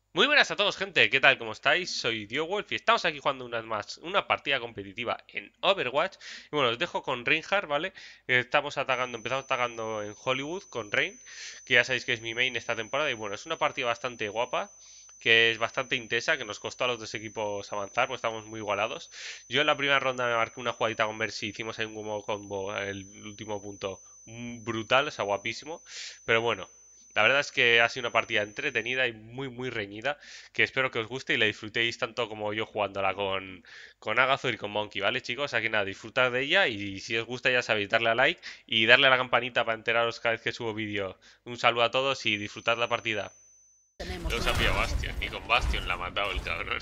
Muy buenas a todos, gente. ¿Qué tal? ¿Cómo estáis? Soy DioWolf y estamos aquí jugando una vez más una partida competitiva en Overwatch. Y bueno, os dejo con Reinhardt, ¿vale? Empezamos atacando en Hollywood con Rein, que ya sabéis que es mi main esta temporada. Y bueno, es una partida bastante guapa, que es bastante intensa, que nos costó a los dos equipos avanzar, pues estamos muy igualados. Yo en la primera ronda me marqué una jugadita con Mercy, hicimos ahí un combo, el último punto brutal, o sea, guapísimo. Pero bueno. La verdad es que ha sido una partida entretenida y muy reñida, que espero que os guste y la disfrutéis tanto como yo jugándola con Agathor y con Monkey, ¿vale, chicos? Aquí nada, disfrutad de ella y si os gusta ya sabéis, darle a like y darle a la campanita para enteraros cada vez que subo vídeo. Un saludo a todos y disfrutad la partida. No se ha pillado Bastion, ni con Bastion la ha matado el cabrón.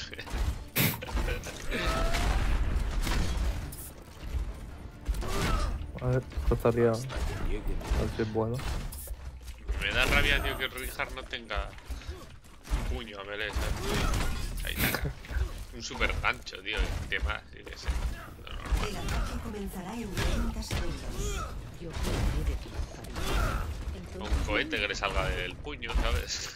A ver, esto estaría. A ver si es bueno. Me da rabia, tío, que Reinhardt no tenga un puño a melee, ¿sabes? Ahí está. Un super gancho, tío, ¿qué más? Sí, que sé. Lo normal. El ataque comenzará en 30 segundos. Yo cuidaré de ti. Un cohete que le salga del puño, ¿sabes?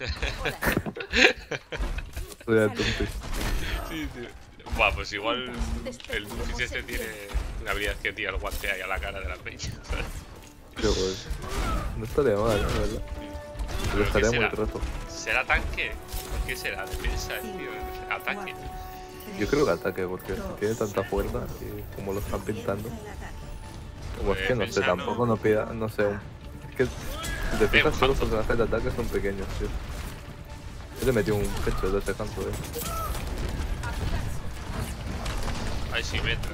Estoy de tontis. Sí, tío. Buah, pues igual el Doomfist este tiene una habilidad que tira el guante ahí a la cara de la peña, ¿sabes? Qué guay. No estaría mal, ¿no? ¿Verdad? Pero ¿Pero qué estaría muy será? roto. ¿Será tanque? ¿Qué será? ¿Defensa, tío? ¿Ataque? Yo creo que ataque, porque tiene tanta fuerza y como lo están pintando. Como es que no sé, Defensa tampoco no pida, no sé. Es que de fijas todos los personajes de ataque son pequeños, tío. Yo le metí un pecho de ese campo, Ahí sí metra.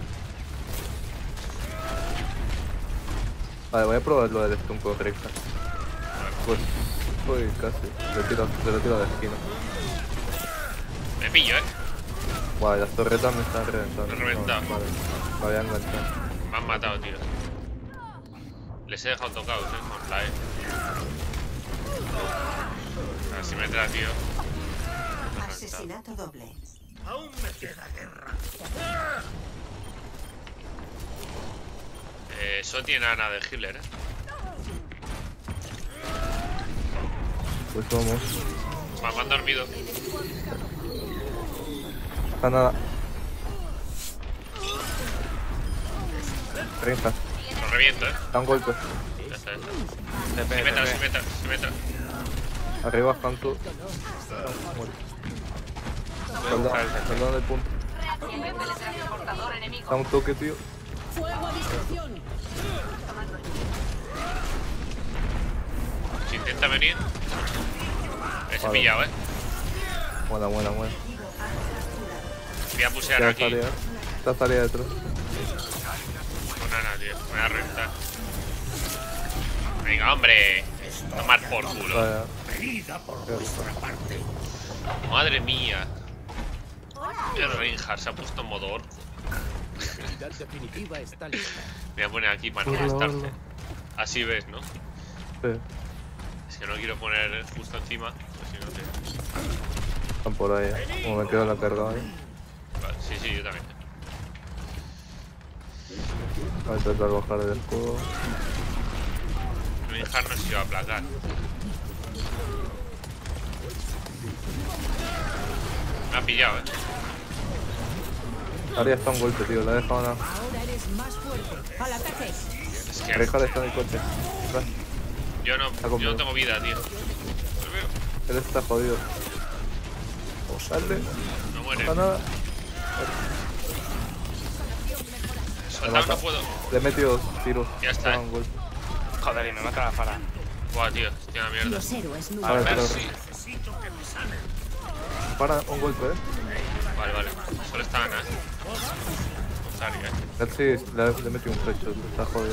Vale, voy a probar lo del stun con Reinhardt. Pues, uy, casi. Le tiro de esquina. Me pillo, Vale, las torretas me están reventando. Me he reventado. Vale, me voy a enganchar. Me han matado, tío. Les he dejado tocados, con la E. A ver si metra, tío. Asesinato doble. Eso tiene a Ana de healer, Pues vamos. Me han dormido. Está nada. Reinhardt, Lo reviento, da un golpe. Ya está, ya está. Se metra. Arriba, Hantu. Muerto. Soldado del punto. Da un toque, tío. Si intenta venir. Ese Vale. pillado, Buena. Voy a pusear Ya aquí. está salida detrás. Con Ana, tío. Me voy a reventar. Venga, hombre. Tomar por culo. Vaya. Madre mía. El Reinhardt se ha puesto en modo orco. La definitiva está lista. Me voy a poner aquí para no Urla. molestarse. Así ves, ¿no? Sí, Es que no quiero poner justo encima. Pues si no te... están por ahí. Como me quedo la carga ahí. Vale, sí, yo también. Voy a intentar bajar del escudo. Reinhardt no se iba a aplacar. Me ha pillado, Ahora ya está un golpe, tío. La he dejado nada. Ahora eres más fuerte. ¡Al ataque! Es que Reinhardt está en el coche. Atrás. yo conmigo. no tengo vida, tío. Lo veo. Él está jodido. Dale. No muere. No está nada. Soltar no puedo. Le he metido tiros. Ya está, Un golpe. Joder, y me mata la fara. Buah, tío. Estoy en la mierda. Los héroes nunca. Vale, pero. Sí. Para un golpe, Vale. Solo está Ana, Rosario, Él sí, le he metido un pecho. Está jodido.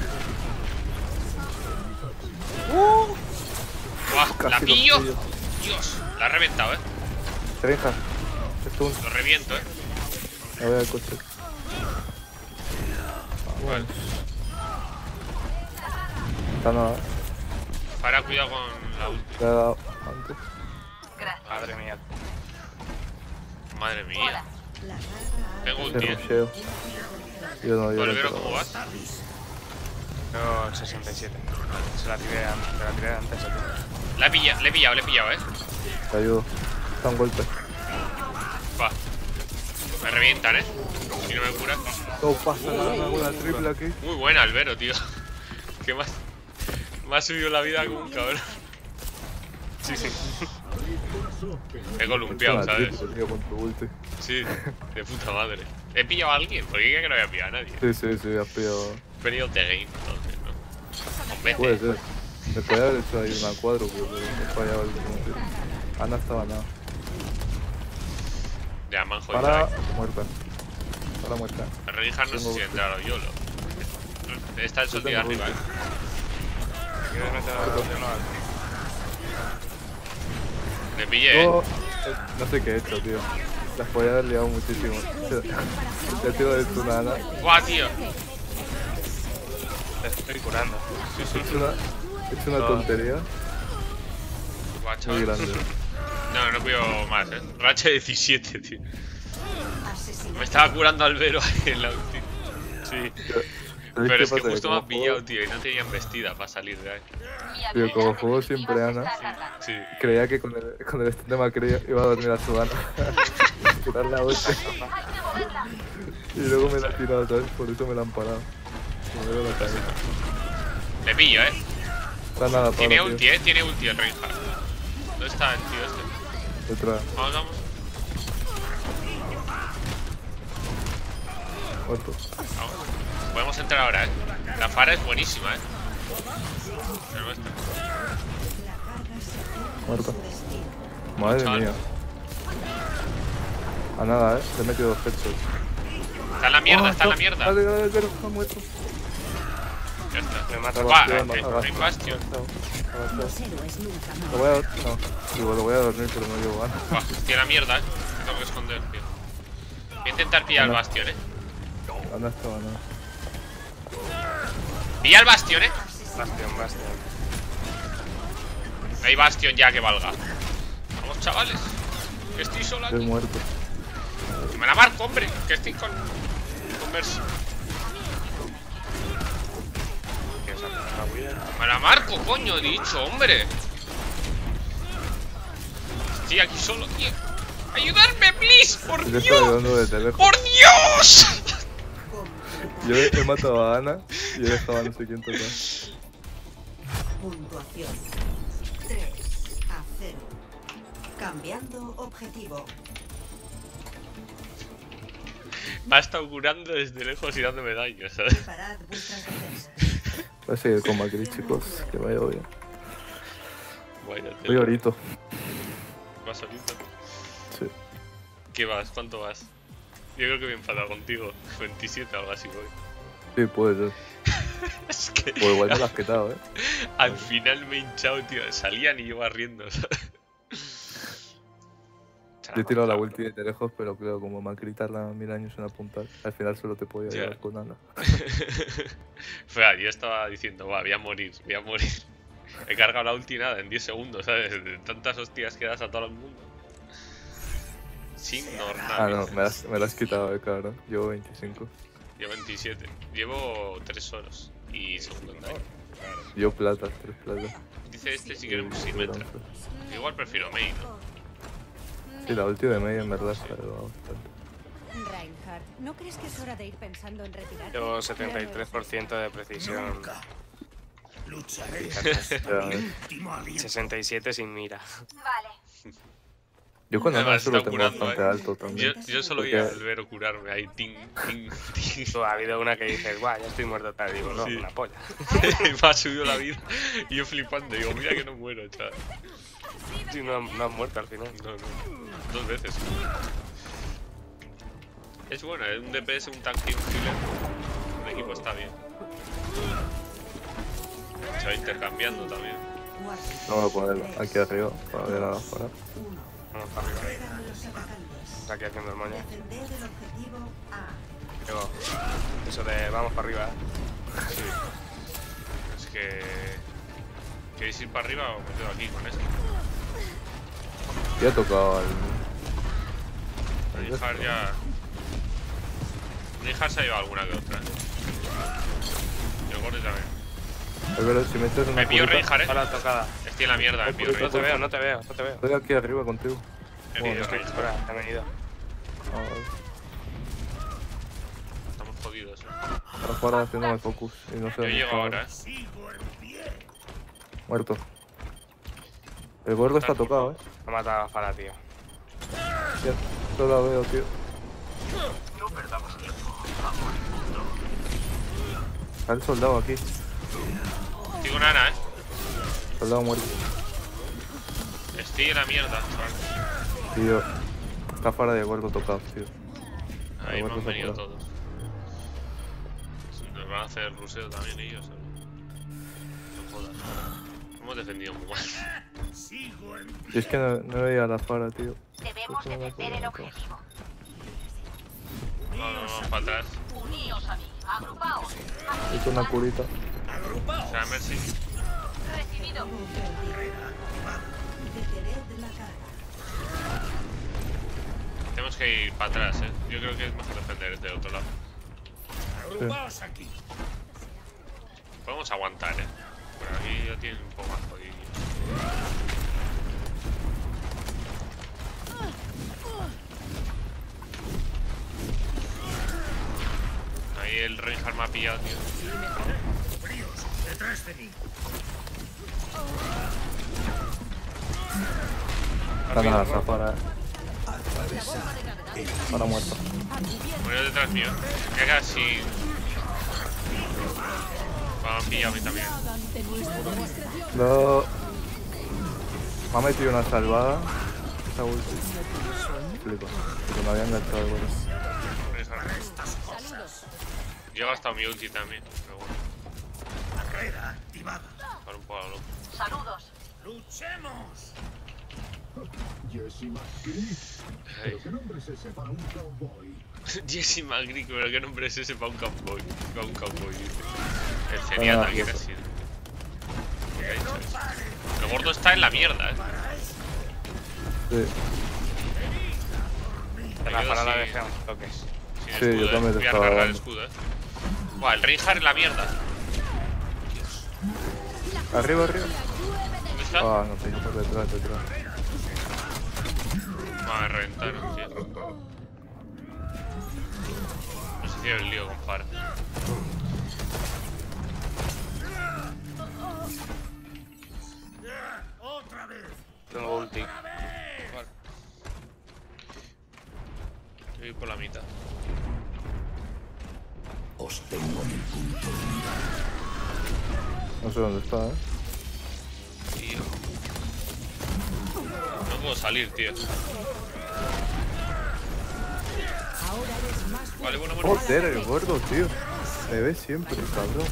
Buah, la Casi lo pillo. pillo. Dios, la he reventado, Reinhardt. Stun. Lo reviento, Me voy al coche. Vale. Está nada. Para, cuidado con la ulti. Le he dado antes. Madre mía. Madre mía. Tengo Se ulti, rusheo. Yo no, yo Volvero, no. ¿cómo vas? Yo 67. Se la tiré antes. Le he pillado, Te ayudo. Da un golpe. Va. Me revientan, Si no me curas. No pasa nada, una triple aquí. Muy buena, Albero, tío. ¿Qué más? Me ha subido la vida como un cabrón. Sí, sí. He columpiado, Una ¿sabes? triple, tío, con tu ulti. Sí, de puta madre. ¿He pillado a alguien? Porque creía que no había pillado a nadie. Sí, has pillado. He venido de game, entonces, ¿no? Con Puede vete. ser. Me podía haber hecho ahí una cuadro, pero me he fallado el último tiro. Ana estaba nada. Ya, me han jodido. Para muerta. Para muerta. A Reinhardt no sé Tengo si entraron o YOLO. Está el sol de tengo arriba, ulti. ¿Quieres meter a los demás? Me pillé, No sé qué he hecho, tío. Las podía haber liado muchísimo. Ya tiro de tu nana. ¡Guau, tío! Te estoy curando. He hecho una tontería Guau, muy chaval. grande. No puedo más, Racha 17, tío. Me Asesinato. estaba curando Albero ahí en la ulti. Sí. ¿Sabéis Pero qué es que pasa? justo me Como han pillado, juego- tío, y no tenían vestida para salir de ahí. Tío, como juego siempre Ana, Sí. creía que con el stand de Macri iba a dormir a su Ana. Tirar la 8. Y luego me la ha tirado, ¿sabes? Por eso me la han parado. Me veo la cabeza. Le pillo, Está nada, para, Tiene tío. ulti, Tiene ulti el Reinhardt. ¿Dónde está el tío este? Detrás, Vamos. muerto. Vamos. Podemos entrar ahora, La Fara es buenísima, La nuestra. Muerto. Madre Chaval. mía. A nada, le he metido 2 headshots. Está en la mierda, Ah, está en la no, mierda. Dale, está muerto. Ya está. Me mata. Va, Agachado, Ring Bastion. agachado. Los héroes nunca Lo voy a... No, digo, lo voy a dormir, pero no llevo ganas. Va, estoy en la mierda, Me tengo que esconder, tío. Voy a intentar pillar el Bastion, Ana estaba nada. Pilla el Bastion, Bastión. Hay Bastion ya que valga. Vamos, chavales. Que estoy solo Estoy aquí. muerto. Me la marco, hombre. Que estoy con Mercy. ¿Quieres hacer una huida? Me la marco, coño, he dicho, hombre. Estoy aquí solo, tío. ¡Ayudarme, please! ¡Por Yo estoy Dios! ayudando desde lejos. ¡Por Dios! Yo he matado a Ana y he dejado a no sé quién tocar. Puntuación 3-0. Cambiando objetivo. Me ha estado curando desde lejos y dándome daño, ¿sabes? Preparad vuestras defensas. Voy a seguir con Macri, chicos. Que vaya bien. Bueno, Voy ahorita. ¿Vas ahorita? Sí. ¿Qué vas? ¿Cuánto vas? Yo creo que me he enfadado contigo. 27 o algo así voy. Sí, puede ser. Es que O igual me lo has quitado, al final me he hinchado, tío. Salían y yo barriendo, ¿sabes? Yo he tirado la ulti desde lejos, pero creo como Macri tarda 1000 años en apuntar, al final solo te podía Ya. llevar con Ana. Fea, yo estaba diciendo, va, voy a morir. He cargado la ulti nada, en 10 segundos, ¿sabes? De tantas hostias que das a todo el mundo. Sin normal. Ah, no, me la has quitado, cabrón. Llevo 25. Yo 27. Llevo 3 horas. Y segundo en daño. Yo plata, 3 platas. Dice este si queremos Symmetra. Igual prefiero Mei, ¿no? Sí, la ulti de medio en verdad se ha ayudado bastante. Reinhardt, ¿no crees que es hora de ir pensando en retirarte? Llevo 73% de precisión. Lucharé Ya ves. 67 sin mira. Yo con Me Ana has eso lo estado tengo curando, bastante alto también. Yo solo voy Porque- a volver a curarme ahí, ting, ting, ting. Tú, ha habido una que dices, guau, ya estoy muerto tal. Digo, no, Sí. una polla. Me ha subido la vida y yo flipando. Digo, mira que no muero, chaval. Sí, no has muerto al final. No. 2 veces. Es bueno, es un DPS, un tanque y un healer. El equipo está bien. Se va intercambiando también. 4. Vamos a ponerla aquí arriba para ver a la fuera. 1. Vamos para arriba. Quedan los atacantes. Está aquí haciendo el moño. Defender el objetivo A. Digo, eso de vamos para arriba. Sí. Es que... ¿Queréis ir para arriba o me quedo aquí con esto? Ya he tocado al... Reinhardt ya... Reinhardt se ha llevado alguna que otra. Y el Gordy también. Pero si me echas una Me pillo curita- Reinhardt, Ahora tocada. Estoy en la mierda, me pillo No te Reinhardt. veo, no te veo. Estoy aquí arriba contigo. He Bueno, ido Estoy Reinhardt. fuera, he venido. Ah, vale. Estamos jodidos, Ahora fuera haciéndome focus y no sé Yo dónde llego está ahora, Sigo en pie. Muerto. El gordo está tocado, Me ha matado a Fara, tío. Ya, no la veo, tío. Está el soldado aquí. Estoy con Ana, Soldado muerto. Estoy en la mierda, chaval. Tío. Está fuera de gordo tocado, tío. Ahí me Bueno, han pues, venido apurado. todos. Nos van a hacer ruseo también ellos, ¿sabes? No jodas. Hemos defendido muy mal. Sigo en Y es que no veía la fara, tío. Debemos defender el objetivo. Vamos para atrás. Uníos a mí. Agrupaos. Hizo una curita. O sea, Mercy. Recibido. Detened la carga. Tenemos que ir para atrás, Yo creo que es mejor defender del otro lado. Agrupaos aquí. Podemos aguantar, Pero aquí ya tienen un poco más jodido. Ahí el Reinhardt me ha pillado, tío. Fríos, detrás de mí. Está nada, está fuera. Fara muerto. Murió detrás mío. Me queda casi. Me han pillado a mí también. No. Me ha metido una salvada. Esa ulti. Flipa. Porque me había enganchado el gordo. Yo he gastado mi ulti también, pero bueno, Barrera activada. para un poco a lo loco. Saludos. ¡Luchemos! Ay. Jesse McGree, pero qué nombre es ese para un cowboy. Para un cowboy, dice. El Zenyatta, ¿quién ha sido? ¿Qué ha dicho eso? El gordo está en la mierda, Sí. La Ayuda, Fara la sí. dejé a unos toques. Sin Sí, escudo, yo también te Voy a estaba recargar el dando. escudo, Buah, el Reinhardt en la mierda. Arriba, arriba. ¿Dónde está? Ah, no, tengo por detrás, detrás. Me reventaron, tío. No sé si hay el lío con Far. ¡Otra vez! Tengo ulti. Vale. Voy por la mitad. Os tengo en el punto. No sé dónde está, Tío. No puedo salir, tío. Vale, bueno, bueno. Joder, el gordo, tío. Me ve siempre, cabrón.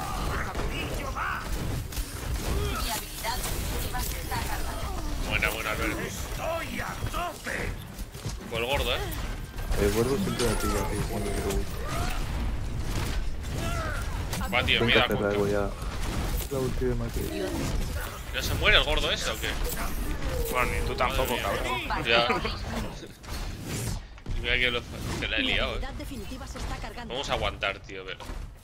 Buena, buena, Albert. ¡Estoy a tope! Con el gordo, El gordo siempre me pilla, tío, cuando quiero ulti. Va, tío, Tengo que mira. hacer algo ya. La ulti de Mati. ¿No se muere el gordo ese o qué? Bueno, ni tú tampoco, Madre cabrón. mía. Ya. Mira que se la he liado, unidad definitiva se está cargando. Vamos a aguantar, tío, pero.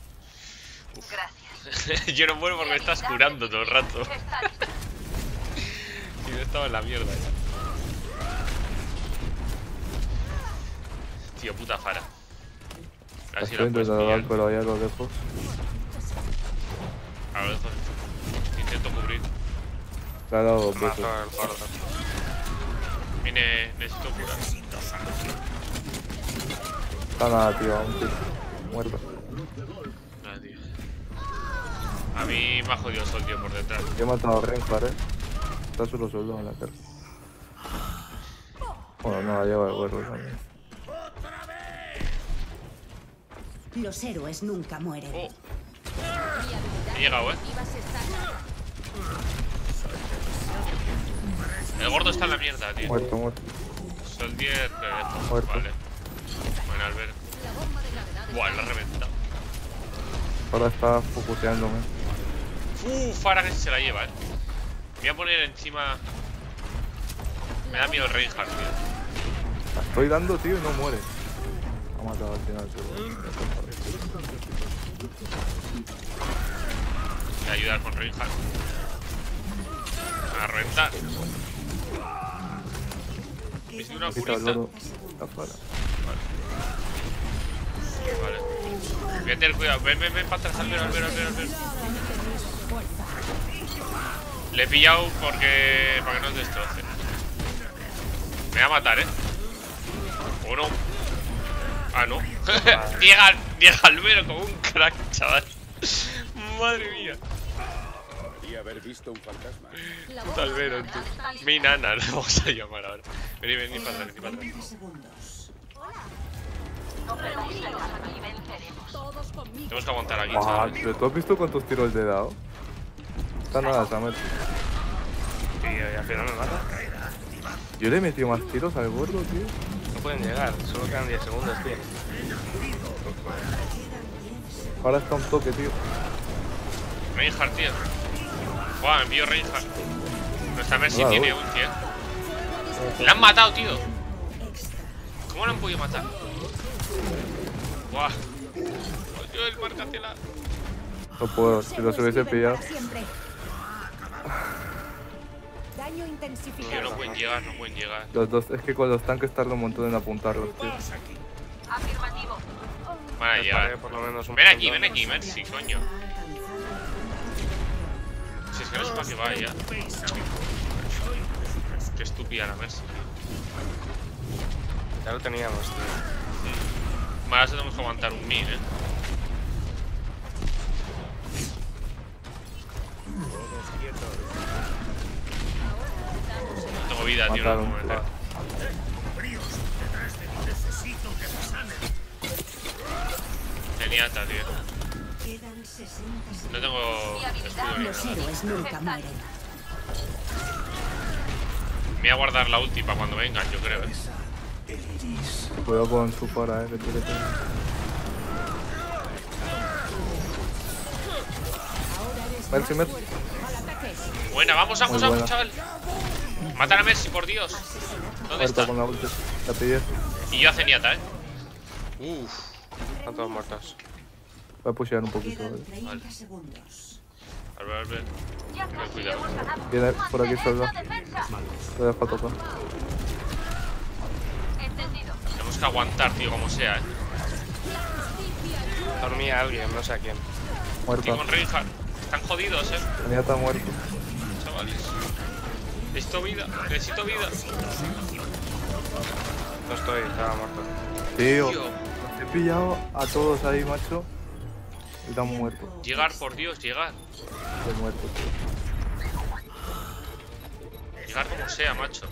Gracias. Yo no muero porque me estás curando todo el rato. Está listo. Y yo estaba en la mierda ya. Tío, puta Fara. A ver si Estoy la puedes intentando dar, pillar. pero ahí a lo lejos. A lo lejos. Intento cubrir. Le ha dado dos Me veces. mató el gordo. Necesito curar. Está nada, tío, aún tío. Muerto. Nada, tío. A mí me ha jodido el sol, tío, por detrás. Yo he matado a Reinhardt, Está solo soldado en la cara. Bueno, no, la lleva el gordo también. Los héroes nunca mueren. Oh. He llegado, El gordo está en la mierda, tío. Muerto, muerto. Soldier, le dejo. Muerto. Vale. Bueno, Albert. Buah, lo ha reventado. Ahora está focuseándome. Fara que se la lleva, Me voy a poner encima. Me da miedo el Reinhardt, tío. La estoy dando, tío, y no muere. Ha matado al final, tío. Voy a ayudar con Reinhardt. A reventar. ¿Habéis visto una Quita el curita? oro. Está fuera. Vale. Voy a tener cuidado. Ven para atrás, al ver. Le he pillado porque... para que no os destroce. Me va a matar, ¿O no? Ah, no. Llega al vero como un crack, chaval. Madre mía. Podría haber visto un fantasma. Puta Albero, tú. Mi nana, la vamos a llamar ahora. Vení para atrás, 30 segundos. No perdáis la casa y venceremos. Tenemos que aguantar aquí, Ah, chaval. ¿pero tú has visto cuántos tiros le he dado? Está nada, Samer. Tío, y al final me mata. Yo le he metido más tiros al gordo, tío. No pueden llegar, solo quedan 10 segundos, tío. Ahora está un toque, tío. Reinhardt, tío. Buah, me envío Reinhardt. Nuestra Mercy Hola, tiene ulti, La han matado, tío. ¿Cómo la han podido matar? Buah. Yo el marcatela. No puedo, si los hubiese pillado. Daño Tío, intensificado. no pueden llegar. Los dos, es que con los tanques tarda un montón en apuntarlos, tío. Afirmativo. Van a Vale, llegar. por lo menos un Ven aquí, punto. Mercy, coño. Si es que no sé para qué va ya. Qué estúpida la Mercy. Ya lo teníamos, tío. Vale, ahora tenemos que aguantar un min, No tengo vida, tío, no Mataron. puedo meter. Geniata, tío. Quedan 60 segundos. No tengo escudo ni Los nada. héroes nunca mueren. Me voy a guardar la ulti para cuando vengan, yo creo, Cuidado con su para, que tiene que... Mercy. Buena, vamos, Muy buena. chaval. Matan a Mercy, por Dios. ¿Dónde Ahorita está? con la ulti. La pillé. Y yo a Zenyatta, Uf, están todos muertos. Voy a pushear un poquito, Quedan ¿vale? 30 segundos. Albert. Ya Ten casi cuidado. hemos ganado. Viene por aquí solo. La defensa. Lo dejo tocar. Entendido. Tenemos que aguantar, tío, como sea, Dormía alguien, no sé a quién. Tío, Muerta. con Reinhardt. Están jodidos, Tenía está muerto. chavales. Necesito vida. No estoy, estaba muerto. Tío, Tío. los he pillado a todos ahí, macho. Y están muertos. Llegar, por Dios, llegar. Estoy muerto, tío. Llegar como sea, macho.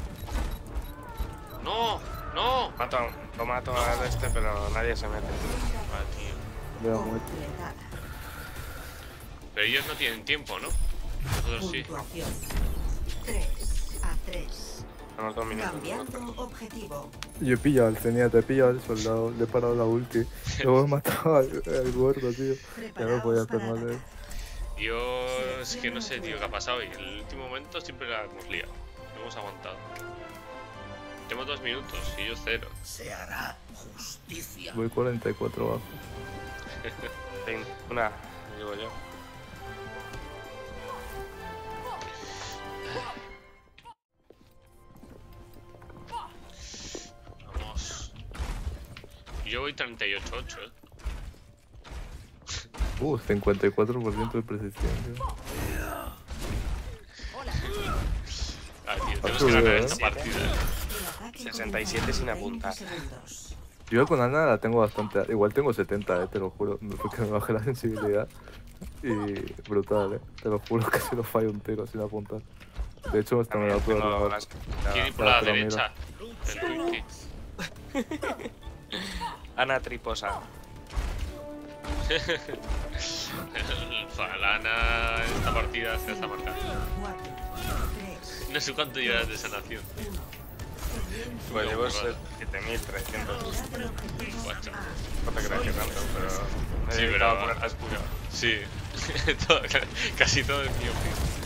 No. Lo mato a este, pero nadie se mete. Ah, tío. Veo muerto. Completada. Pero ellos no tienen tiempo, ¿no? Nosotros sí. Puntuación. 3-3. Tenemos 2 minutos. Cambiando objetivo. Yo he pillado al Zenyatta, he pillado al soldado, le he parado la ulti. Luego he matado al gordo, tío. Ya no podía hacer más de él. Yo es que no sé, tío, qué ha pasado. Y en el último momento siempre la hemos liado. No hemos aguantado. Tenemos 2 minutos y yo 0. Se hará justicia. Voy 44 abajo. Una, digo yo. Vamos. Yo voy 38-8, 54% de precisión, tío. Ah, tío, tenemos que subido, ganar ¿eh? esta partida. El ataque 67 sin continúa. apuntar. 30 segundos. Yo con Ana la tengo bastante. Igual tengo 70, te lo juro. Porque me bajé la sensibilidad. Y brutal, te lo juro que si no fallo un tiro sin apuntar. De hecho, hasta me la puedo Tengo robar. las- ¿Quién ir por la pero derecha? El Twitty. Ana Triposa. Falana, esta partida se está marcando. 4, 3, No sé cuánto llevas de sanación. 1. Pues llevo Bueno. 7.300. Guacho. No te creas que tanto, pero. me he Sí, dedicado pero. a poner escudo. Sí. Todo- casi todo es mío.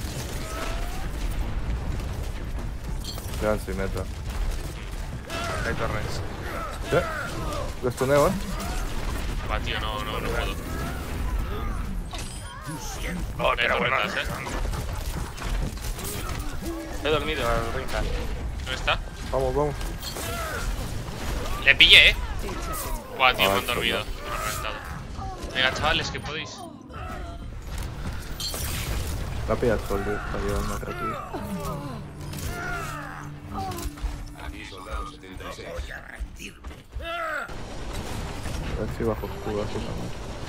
Quedan sin meta. Hay torres. Los tuneo, Va, tío, no puedo. Oh, Hay pero bueno. torretas, He dormido al Rinka. ¿Dónde está? Vamos, vamos. Le pillé, Buah, tío, me han chaval. dormido. Me han reventado. Venga, chavales, que podéis. La pilla el sol, para llevarme rápido. Aquí soldado 76. A ver si bajo escudo así también.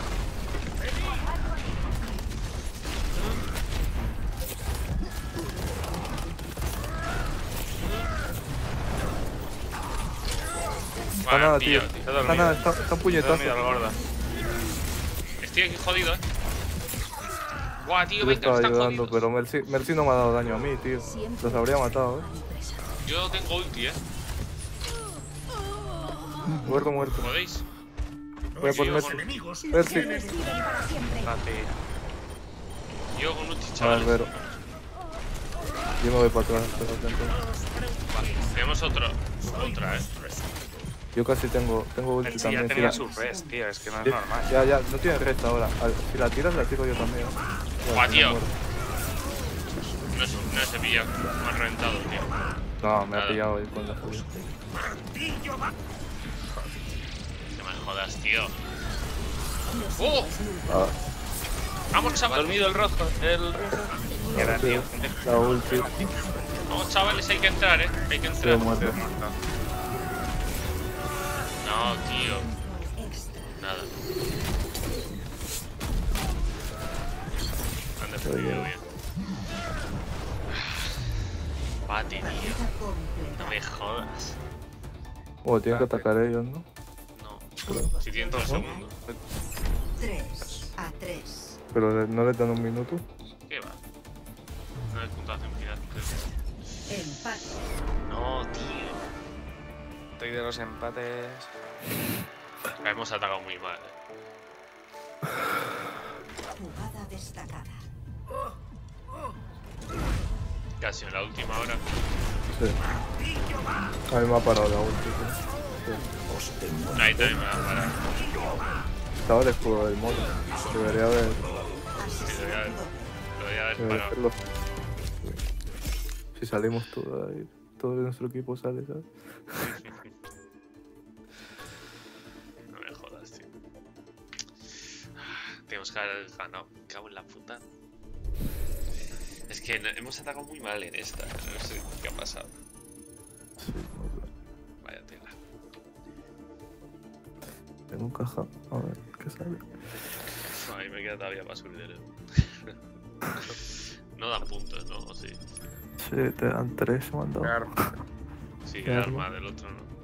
Está Buah, nada, tío, tío. tío. Está Está dormido. nada, está un Está puñetazo. dormido el gordo. Estoy aquí jodido, Buah, tío, Yo te venga, estaba están ayudando, jodidos. pero Mercy no me ha dado daño a mí, tío. Los habría matado, Yo tengo ulti, Muerto, muerto. ¿Podéis? Voy a por Yo Mercy. con, Mercy. Ah, tío. yo con ulti, A ver, chavales. Vero. Yo me voy para atrás, pero atento. Tenemos otra, Yo casi tengo ulti El ya también. tenía Si su res, tío. Es que no es la- normal. ya, no tiene resta ahora. Si la tiras, la tiro yo también. Buah, Si tío. no muero. No se pilla, me han reventado, tío. No, me ha Nada. pillado ahí con la furia. No me jodas, tío. ¡Oh! Ah, ¡Vamos, chavales! Dormido el rojo. Era, tío. la ulti. Vamos, chavales, hay que entrar, Hay que Estoy entrar. muerto. No, tío. Nada. Han defendido bien. Bate, tío. No me jodas. Oh, tienen que atacar ellos, ¿no? No. Creo. Si tienen todo el segundo. 3-3. Pero no les dan un minuto. ¿Qué va? No hay puntuación final. Empate. No, tío. Estoy de los empates. Hemos atacado muy mal, Jugada destacada. Casi en la última hora. Sí. A mí me ha parado la ulti. Sí. Ahí también me va a parar. Estaba el escudo del mono. Debería haber. Sí, lo voy a haber Debería parado. hacerlo. Sí. Si salimos todo ahí, todo nuestro equipo sale, ¿sabes? No me jodas, tío. Tenemos que haber ganado. Me cago en la puta. Es que hemos atacado muy mal en esta. No sé qué ha pasado. Sí, no sé. Vaya tela. Tengo un caja. A ver, ¿qué sale? No, ahí me queda todavía para subir el... No dan puntos, ¿no? ¿O sí? Sí, te dan 3, me han dado. Claro. Sí, el Claro. arma del otro, ¿no?